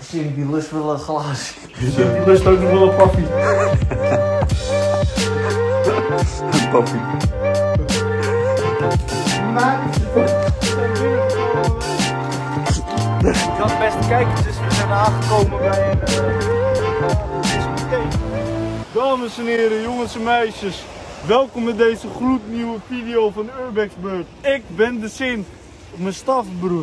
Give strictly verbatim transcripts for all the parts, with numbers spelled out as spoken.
Sint die lust wel een glaasje. Sint die lust ook nog wel een paffie. Een paffie. Ja, beste kijkers, we zijn aangekomen bij een uh, discotheek. Dames en heren, jongens en meisjes, welkom bij deze gloednieuwe video van Urbexbeurt. Ik ben de Sint, mijn stafbroer.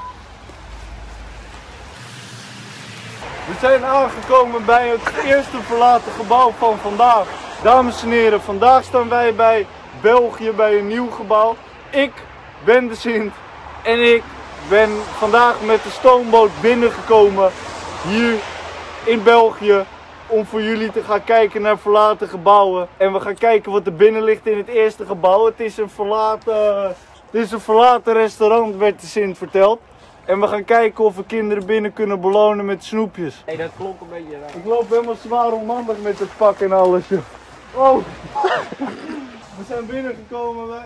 We zijn aangekomen bij het eerste verlaten gebouw van vandaag. Dames en heren, vandaag staan wij bij België bij een nieuw gebouw. Ik ben de Sint en ik ben vandaag met de stoomboot binnengekomen hier in België om voor jullie te gaan kijken naar verlaten gebouwen. En we gaan kijken wat er binnen ligt in het eerste gebouw. Het is een verlaten, het is een verlaten restaurant, werd de Sint verteld. En we gaan kijken of we kinderen binnen kunnen belonen met snoepjes. Hey, dat klonk een beetje raar. Ik loop helemaal zwaar onhandig met het pak en alles. Joh. Oh! We zijn binnengekomen bij...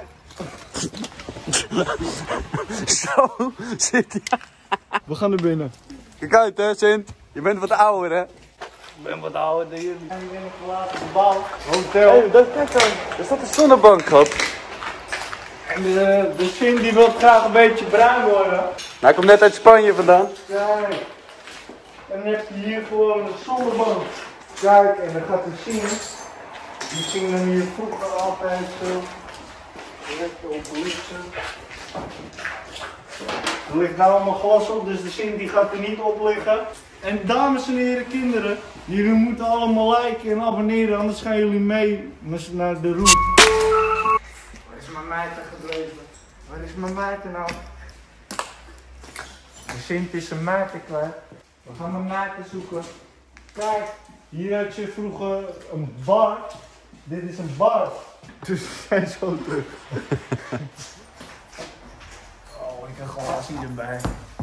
Zo zit hij. We gaan er binnen. Kijk uit hè Sint, je bent wat ouder hè. Ik ben wat ouder dan jullie. We zijn in een verlaten gebouw. Hotel. Hey, dat, kijk dan, er staat een zonnebank gehad. En de, de Sint die wil graag een beetje bruin worden. Nou, hij komt net uit Spanje vandaan. Kijk. En dan heb je hier gewoon een zonnebank. Kijk, en dan gaat hij zingen. Die zingen hier vroeger altijd zo. Lekker op luxe. Er ligt nou allemaal glas op, dus de Sint die gaat er niet op liggen. En dames en heren, kinderen, jullie moeten allemaal liken en abonneren, anders gaan jullie mee naar de route. Waar is mijn meid gebleven? Waar is mijn meid nou? De Sint is zijn maarten kwijt. We gaan mijn maarten zoeken. Kijk, hier had je vroeger een bar. Dit is een bar. Dus we zijn zo terug. Oh, ik heb een glas hierbij.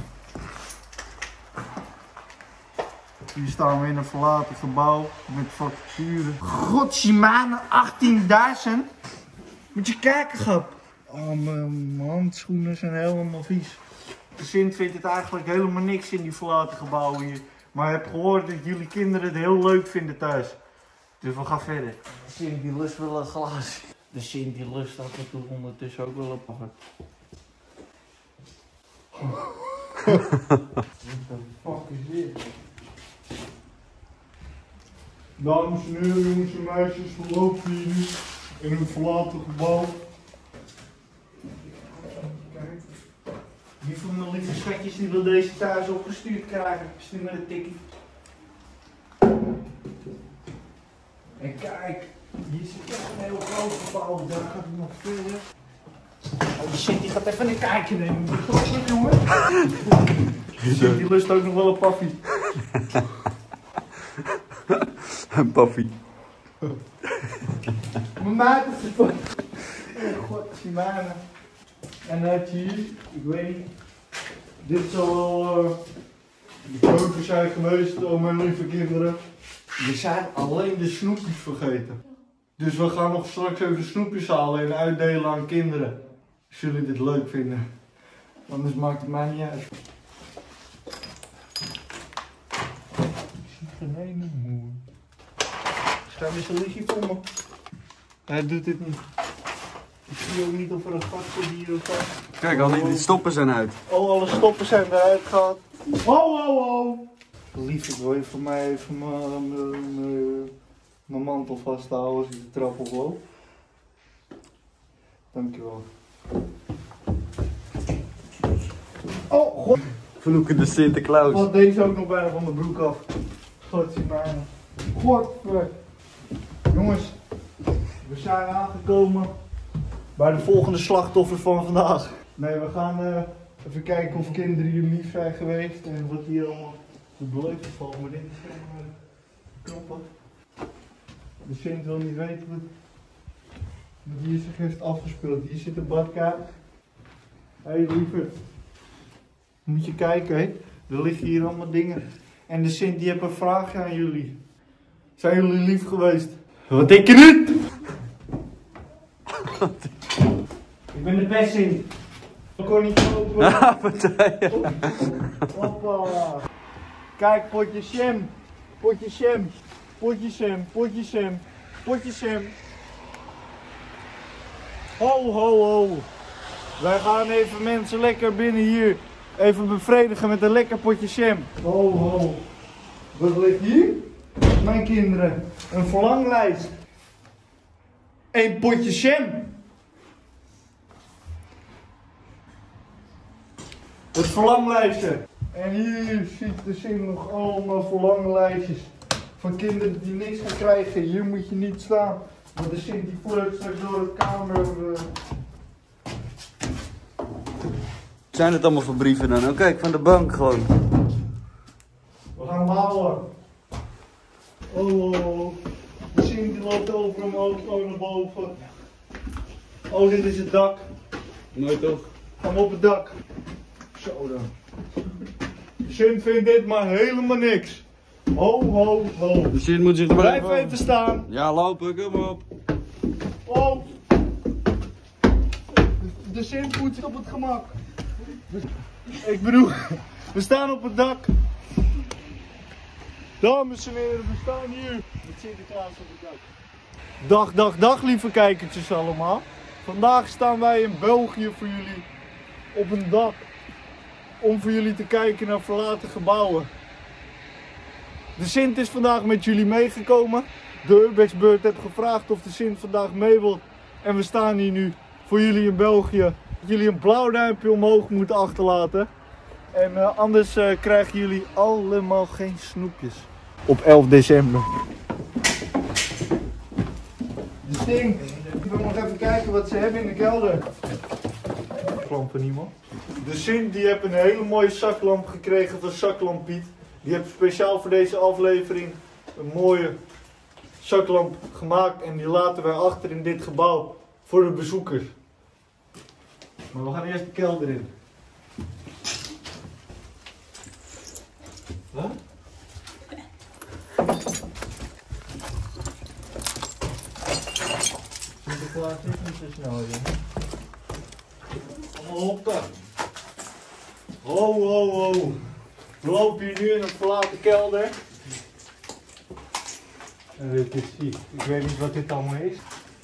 Hier staan we in een verlaten gebouw met facturen. Godzimane, achttienduizend. Moet je kijken, grap. Oh, mijn handschoenen zijn helemaal vies. De Sint vindt het eigenlijk helemaal niks in die verlaten gebouwen hier. Maar ik heb gehoord dat jullie kinderen het heel leuk vinden thuis. Dus we gaan verder. De Sint die lust wel een glaasje. De Sint die lust af en toe ondertussen ook wel een paffie. What the fuck is dit? Dames en heren, jongens en meisjes, we lopen hier nu in een verlaten gebouw. Wie van mijn lieve schatjes die wil deze thuis opgestuurd krijgen? Stuur me een tikkie. En kijk, hier zit echt een heel groot gebouw, daar gaat hij nog verder. Oh, die Sint die gaat even een kijkje nemen. Goed, jongen. De Sint die lust ook nog wel een paffie. Een paffie. Mijn maat is het. Oh god, Simane. En dan heb je hier, ik weet niet. Dit zal wel uh, de keuken zijn geweest, oh mijn lieve kinderen. We zijn alleen de snoepjes vergeten. Dus we gaan nog straks even snoepjes halen en uitdelen aan kinderen. Als jullie dit leuk vinden. Anders maakt het mij niet uit. Ik zie geen ene moer. Schrijf eens een lichtje voor me. Hij doet dit niet. Ik zie ook niet of er een gat zit hier of wat. Kijk, al die, die stoppen zijn uit. Oh, alle stoppen zijn eruit gehaald. Oh, oh, oh. Lief, ik wil je voor mij even mijn mantel vasthouden als ik de trap oploop. Dankjewel. Oh, god. Vloekende Sinterklaas. Wat deze ook nog bijna van mijn broek af. God, zie bijna. Godver. Jongens, we zijn aangekomen bij de volgende slachtoffer van vandaag. Nee, we gaan uh, even kijken of kinderen hier lief zijn geweest en wat hier allemaal te beleven valt. Maar dit is gewoon uh, knoppen. De Sint wil niet weten wat, wat hier zich heeft afgespeeld. Hier zit een badkamer. Hé hey, lieverd, moet je kijken, hé. Er liggen hier allemaal dingen. En de Sint die heeft een vraag aan jullie. Zijn jullie lief geweest? Wat denk je nu? Ik ben de best Sint. Ik kon niet open. Ja, partij. Hoppa. Kijk, potje Sam. Potje Sam. Potje Sam. Potje Sam. Potje Sam. Ho, ho, ho. Wij gaan even mensen lekker binnen hier even bevredigen met een lekker potje Sam. Ho, ho. Wat ligt hier? Mijn kinderen. Een verlanglijst. Eén potje Sam. Het verlanglijsten. En hier ziet de zin nog allemaal verlanglijstjes van kinderen die niks gaan krijgen. Hier moet je niet staan. Want de zin die voert straks door de kamer. Uh... Zijn het allemaal voor brieven dan? Oh kijk, van de bank gewoon. We gaan bouwen. Oh, oh, oh. De zin die loopt over omhoog, oh naar boven. Oh, dit is het dak. Mooi toch? Gaan we op het dak. Zo dan. Sint vindt dit maar helemaal niks. Ho, ho, ho. De Sint moet zich er maar Blijf even... even staan. Ja, lopen, kom op. Oh. De Sint moet op het gemak. Ik bedoel, we staan op het dak. Dames en heren, we staan hier met Sinterklaas op het dak. Dag, dag, dag lieve kijkertjes allemaal. Vandaag staan wij in België voor jullie op een dak. Om voor jullie te kijken naar verlaten gebouwen. De Sint is vandaag met jullie meegekomen. De Urbexbeurt heeft gevraagd of de Sint vandaag mee wil. En we staan hier nu voor jullie in België. Dat jullie een blauw duimpje omhoog moeten achterlaten. En uh, anders uh, krijgen jullie allemaal geen snoepjes. Op elf december. De ding. Ik wil nog even kijken wat ze hebben in de kelder. Lamp van iemand. De Sint die heeft een hele mooie zaklamp gekregen van Zaklamp Piet. Die heeft speciaal voor deze aflevering een mooie zaklamp gemaakt. En die laten wij achter in dit gebouw voor de bezoekers. Maar we gaan eerst de kelder in. Wat? Sinterklaas is niet zo snel hier. Hoppa. Ho, ho, ho. We lopen hier nu in een verlaten kelder. En dit is ziek. Ik weet niet wat dit allemaal is.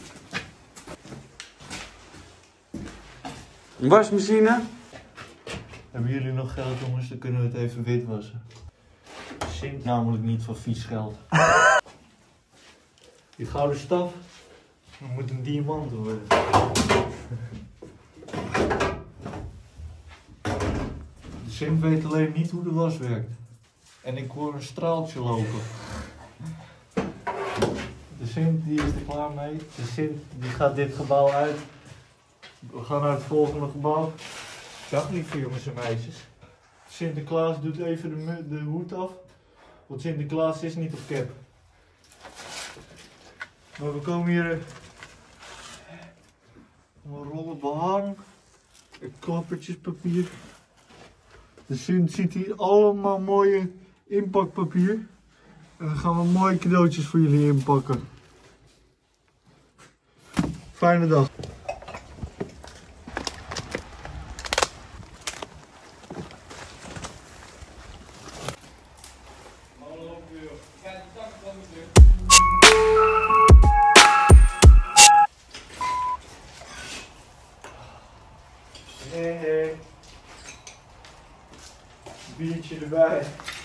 Een wasmachine? Hebben jullie nog geld, jongens? Dan kunnen we het even witwassen. Sint namelijk niet van vies geld. Die gouden staf, dat moet een diamant worden. De Sint weet alleen niet hoe de was werkt. En ik hoor een straaltje lopen. De Sint die is er klaar mee. De Sint die gaat dit gebouw uit. We gaan naar het volgende gebouw. Dag lieve jongens en meisjes. Sinterklaas doet even de, de hoed af. Want Sinterklaas is niet op cap. Maar we komen hier een rollen behang. Een klappertjespapier. De Sint ziet hier allemaal mooie inpakpapier. En dan gaan we mooie cadeautjes voor jullie inpakken. Fijne dag. Hey, hey. Biertje erbij.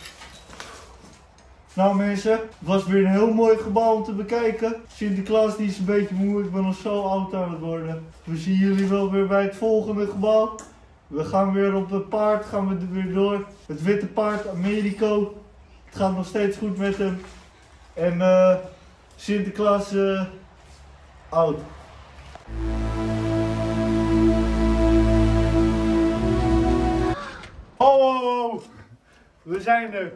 Nou mensen, het was weer een heel mooi gebouw om te bekijken. Sinterklaas die is een beetje moe, ik ben nog zo oud aan het worden. We zien jullie wel weer bij het volgende gebouw. We gaan weer op het paard, gaan we er weer door. Het witte paard, Americo. Het gaat nog steeds goed met hem. En uh, Sinterklaas uh, oud. Ho, ho, ho. We zijn er.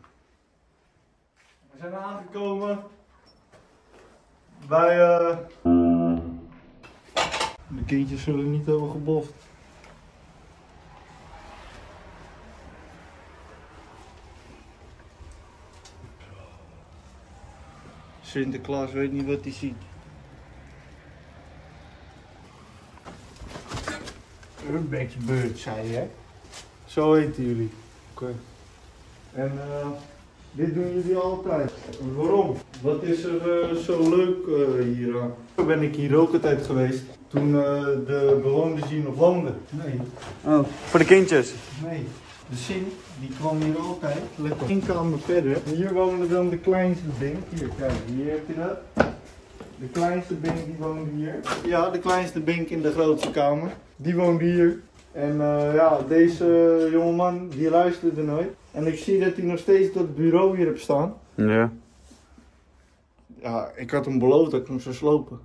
We zijn aangekomen bij uh... de kindjes zullen niet hebben geboft. Sinterklaas weet niet wat hij ziet. Urbexbeurt, zei je, hè? Zo heten jullie. Oké. Okay. En uh, dit doen jullie altijd. Waarom? Wat is er uh, zo leuk uh, hier aan? Toen ben ik hier ook altijd geweest. Toen uh, de bewoners hier nog woonden. Nee. Oh, voor de kindjes. Nee. De Sint, die kwam hier altijd. Lekker één kamer verder. Hier woonde dan de kleinste Bink. Hier, kijk, hier heb je dat. De kleinste Bink die woonde hier. Ja, de kleinste Bink in de grootste kamer. Die woonde hier. En uh, ja, deze jongeman die luisterde nooit. En ik zie dat hij nog steeds dat bureau hier heeft staan. Ja. Ja, ik had hem beloofd dat ik hem zou slopen.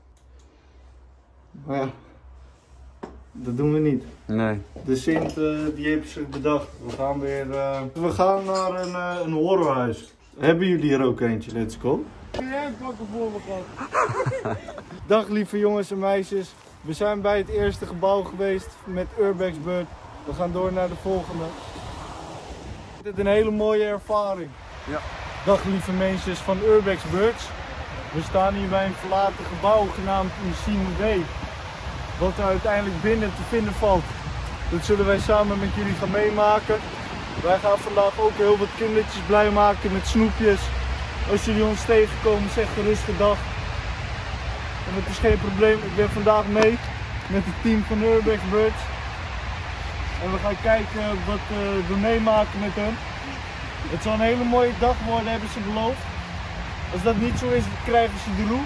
Maar ja, dat doen we niet. Nee. De Sint uh, die heeft zich bedacht. We gaan weer uh, we gaan naar een, uh, een horrorhuis. Hebben jullie er ook eentje? Let's go. Ja, pakken voor me gaan. Dag lieve jongens en meisjes. We zijn bij het eerste gebouw geweest met Urbex Bird. We gaan door naar de volgende. Dit is een hele mooie ervaring. Ja. Dag lieve mensen van Urbex Birds. We staan hier bij een verlaten gebouw genaamd Unseen Way. Wat er uiteindelijk binnen te vinden valt. Dat zullen wij samen met jullie gaan meemaken. Wij gaan vandaag ook heel wat kindertjes blij maken met snoepjes. Als jullie ons tegenkomen, zeg gerust gedag. En het is geen probleem, ik ben vandaag mee met het team van Urbex Birds. En we gaan kijken wat uh, we meemaken met hen. Het zal een hele mooie dag worden, hebben ze beloofd. Als dat niet zo is, krijgen ze de roe.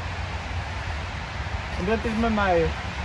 En dat is met mij.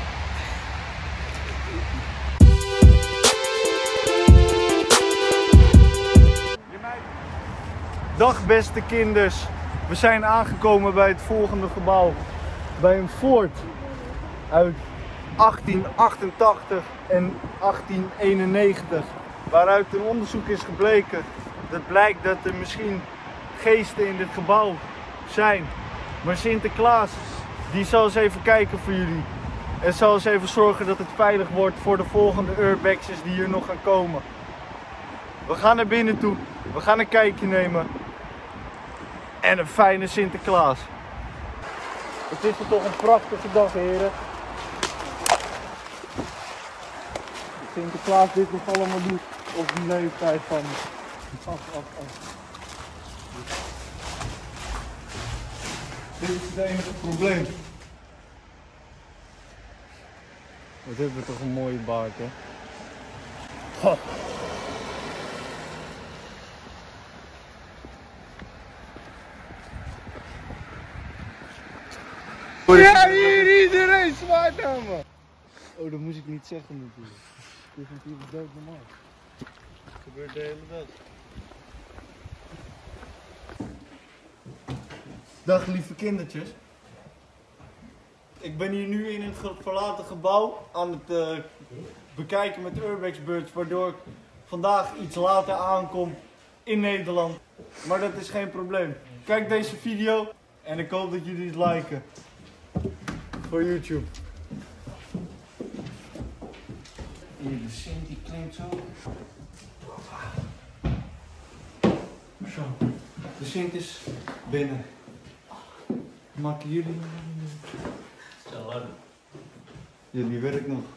Dag beste kinders. We zijn aangekomen bij het volgende gebouw. Bij een fort uit achttien achtentachtig en achttien eenennegentig. Waaruit een onderzoek is gebleken dat blijkt dat er misschien geesten in dit gebouw zijn. Maar Sinterklaas die zal eens even kijken voor jullie. En zal eens even zorgen dat het veilig wordt voor de volgende urbexes die hier nog gaan komen. We gaan naar binnen toe. We gaan een kijkje nemen. En een fijne Sinterklaas. Het is er toch een prachtige dag, heren. Sinterklaas dit nog allemaal doet op die leeftijd van af, af, af. Dit is het enige probleem. Wat hebben we toch een mooie baard, hè? Ha. Ja, hier iedereen zwaait aan me. Oh, dat moest ik niet zeggen natuurlijk. Dit is natuurlijk dood normaal. Het gebeurt de hele dag. Dag lieve kindertjes. Ik ben hier nu in een verlaten gebouw aan het uh, bekijken met Urbex Birds, waardoor ik vandaag iets later aankom in Nederland. Maar dat is geen probleem. Kijk deze video en ik hoop dat jullie het liken. Voor YouTube. Hier, de Sint die klinkt zo. Zo. De Sint is binnen. Maken jullie nog? Jullie werk nog.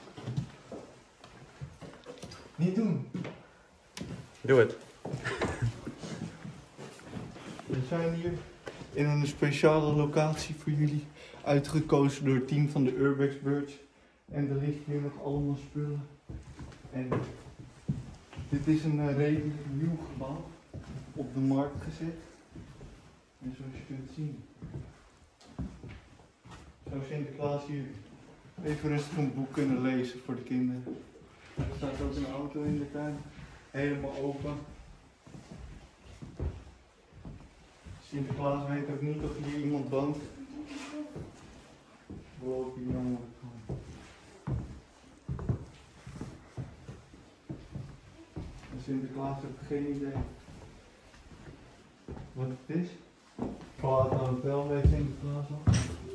Niet doen. Doe het. We zijn hier in een speciale locatie voor jullie. Uitgekozen door het team van de Urbex Birds. En er ligt hier nog allemaal spullen. En dit is een uh, redelijk nieuw gebouw. Op de markt gezet. En zoals je kunt zien. Zou Sinterklaas hier even rustig een boek kunnen lezen voor de kinderen. Er staat ook een auto in de tuin. Helemaal open. Sinterklaas weet ook niet of hier iemand woont. We lopen hier allemaal gewoon. En Sinterklaas heeft geen idee wat het is. Verlaten hotel weet Sinterklaas al.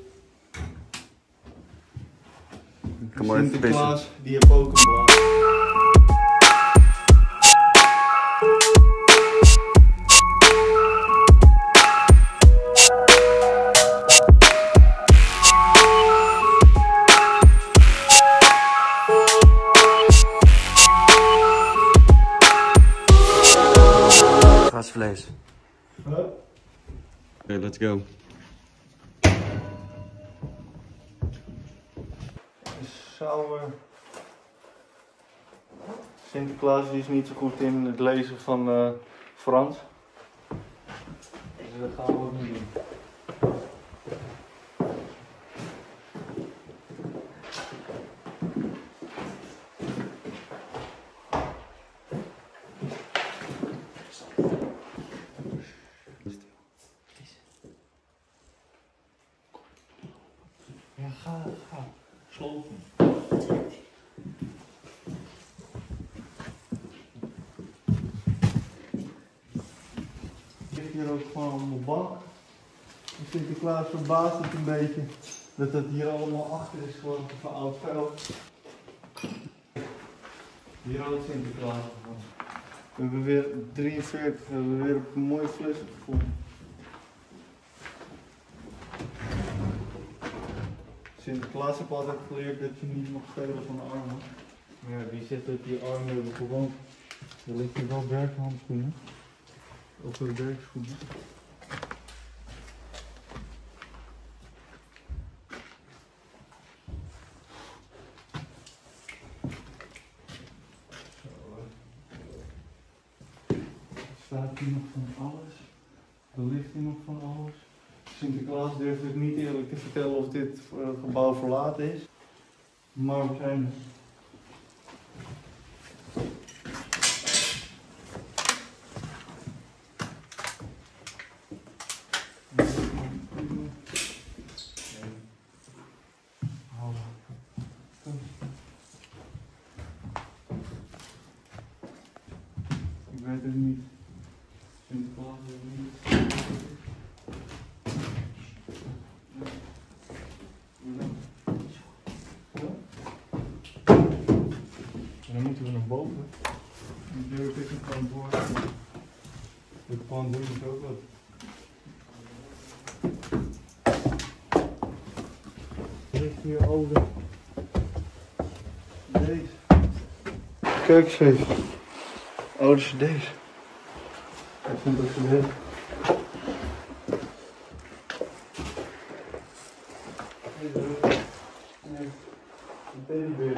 Sinterklaas die heeft ook een blaas. kaasvlees. Huh? Oké, okay, let's go. Zou, uh, Sinterklaas die is niet zo goed in het lezen van uh, Frans. Dus dat gaan we ook niet doen. Ja, ga, ga. Slopen. Ik lig hier ook gewoon op mijn bank. Sinterklaas verbaast het een beetje dat het hier allemaal achter is geworden van oud vuil. Hier had Sinterklaas gevonden. We hebben weer drieënveertig, we hebben weer een mooie fles gevonden. Sinterklaas heeft altijd geleerd dat je niet mag stelen van de armen. Maar ja, wie zegt dat die armen hebben gewoon. Er ligt hier wel berghandschoenen. Of de bergschoenen. Staat hier nog van alles? Er ligt hier nog van alles? Sinterklaas durft het niet eerlijk te vertellen of dit gebouw verlaten is. Maar we zijn ik weet het niet. Sinterklaas weet het niet. En dan moeten we naar boven. Dan durf ik het gewoon voor. Ik gewoon doen is ook wat. Ligt hier over. Deze. Kijk eens even. Oh, dat is deze. Ik vind dat zo heel. Nee, een teddybeer.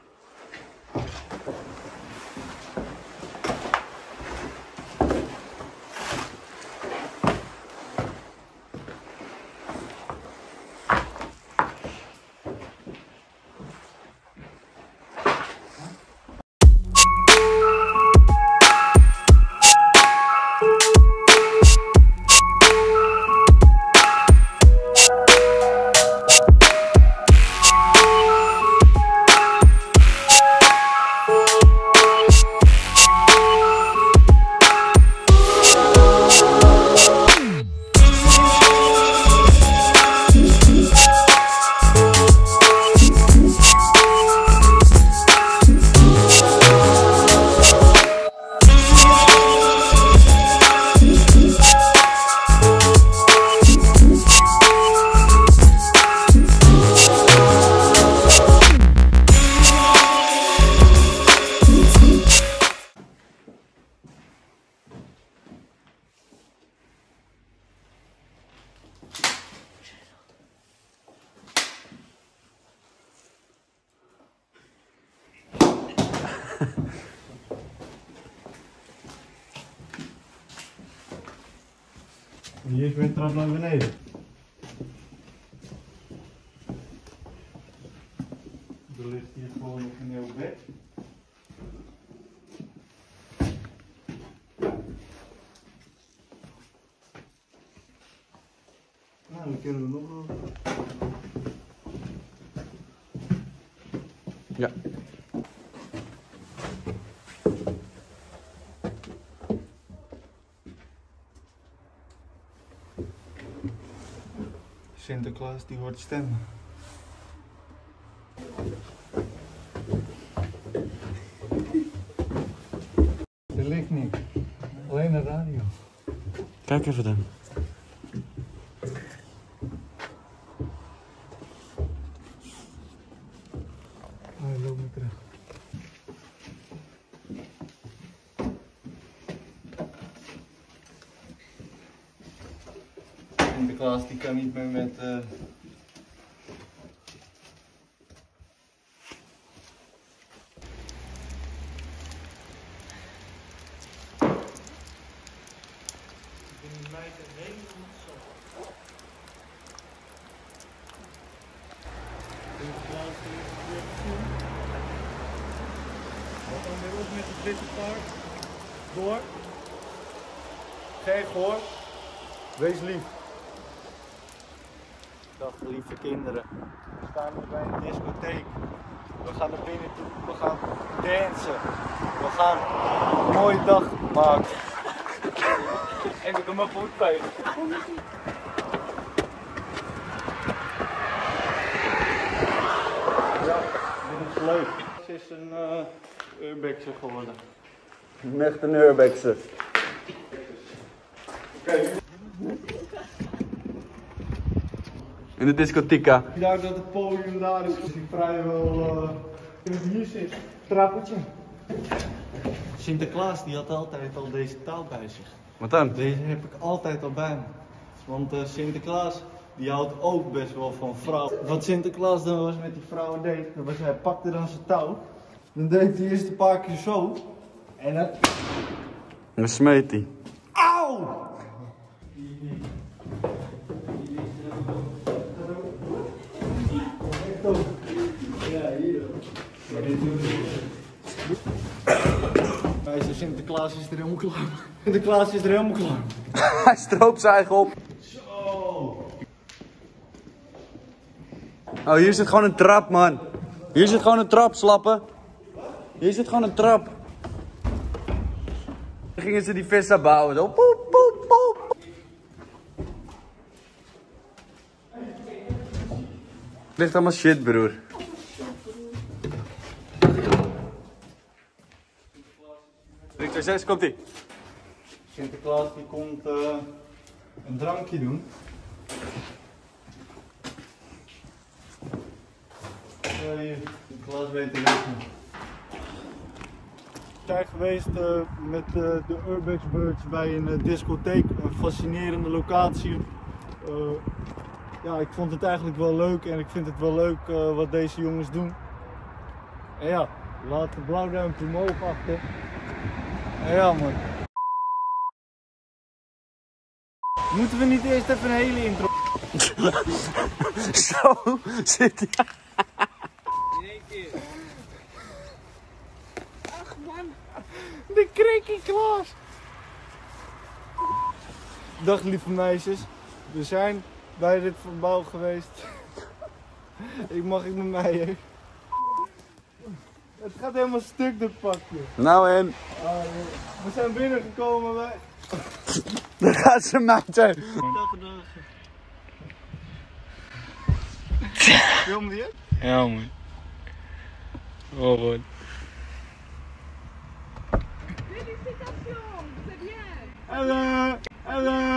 Hier is weer een trap naar beneden. Er ligt hier gewoon nog een heel bed. Nou, dan kunnen we nog wel. Ja. Sinterklaas die hoort stemmen. Er ligt niks. Alleen een radio. Kijk even dan. Oh, hij loopt me terug. Sinterklaas die kan niet meer met... Uh... Wat dan weer op met het witte paard? Door. Geen gehoor. Wees lief. Dag lieve kinderen. We staan nu bij een discotheek. We gaan naar binnen toe. We gaan dansen. We gaan een mooie dag maken. En ik kan mijn voet vegen. Ja, dit is leuk. Het is een uh, urbexer geworden. Echt een urbexer. Oké. In de discotheca. Daar dat het podium daar is, is die vrijwel uh, hier zit. Trappetje. Sinterklaas die had altijd al deze touw bij zich. Wat dan? Deze heb ik altijd al bij me. Want uh, Sinterklaas die houdt ook best wel van vrouwen. Wat Sinterklaas dan was met die vrouwen deed, dan was hij pakte dan zijn touw. Dan deed hij eerst een paar keer zo. En dan... Dan smeet hij. Auw! Ja, hier. Maar dit doen we niet. Meisje, Sinterklaas is er helemaal klaar. Sinterklaas is er helemaal klaar. Hij stroopt zijn eigen op. Zo. Oh, hier zit gewoon een trap, man. Hier zit gewoon een trap, slappen. Hier zit gewoon een trap. Dan gingen ze die vissa bouwen. Zo. Poep, poep, poep. Ligt allemaal shit, broer. drie, twee, zes, komt ie. Sinterklaas die komt uh, een drankje doen. Uh, hier, Sinterklaas weet het niet. We zijn geweest uh, met uh, de Urbex Birds bij een uh, discotheek, een fascinerende locatie. Uh, ja, ik vond het eigenlijk wel leuk en ik vind het wel leuk uh, wat deze jongens doen. En ja, laat de blauwduimpje omhoog achter. En ja man. Moeten we niet eerst even een hele intro? Zo zit hij. In één keer. Ach man. De krikkie Klaas. Dag lieve meisjes. We zijn bij dit verbouw geweest. Ik mag ik met mij hè. Het gaat helemaal stuk dit pakje. Nou en? Uh, we zijn binnengekomen bij... Daar gaat ze mij zijn. Dag dag. Film die het? Ja man. Oh man. Félicitations, c'est bien. Hallo, hallo.